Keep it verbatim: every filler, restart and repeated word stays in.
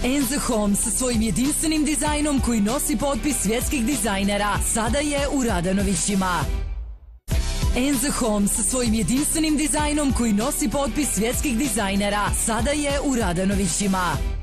Enzo Home sa svojim jedinstvenim dizajnom koji nosi potpis svjetskih dizajnera sada je u Radanovićima. Enzo Home sa svojim jedinstvenim dizajnom koji nosi potpis svjetskih dizajnera sada je u Radanovićima.